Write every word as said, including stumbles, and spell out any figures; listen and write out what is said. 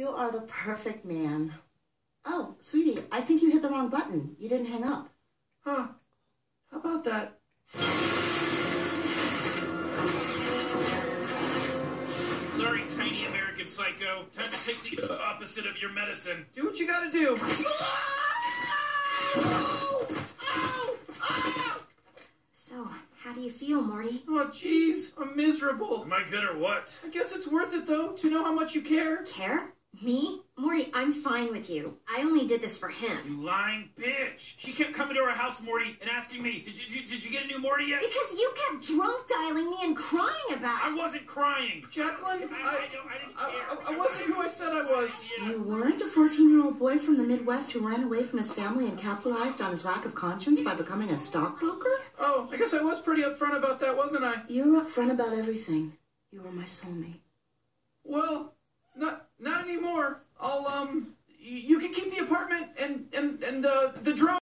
You are the perfect man. Oh, sweetie, I think you hit the wrong button. You didn't hang up. Huh. How about that? Sorry, tiny American psycho. Time to take the opposite of your medicine. Do what you gotta do. So, how do you feel, Morty? Oh, jeez. I'm miserable. Am I good or what? I guess it's worth it, though, to know how much you care. Care? Me? Morty, I'm fine with you. I only did this for him. You lying bitch. She kept coming to our house, Morty, and asking me, did you, did you get a new Morty yet? Because you kept drunk dialing me and crying about it. I wasn't crying. Jacqueline, I, I, I, don't, I didn't care. I, I, I wasn't who I said I was. You weren't a fourteen-year-old boy from the Midwest who ran away from his family and capitalized on his lack of conscience by becoming a stockbroker? Oh, I guess I was pretty upfront about that, wasn't I? You're upfront about everything. You were my soulmate. Well, not not anymore. I'll, um, you can keep the apartment and, and, and the, the drone.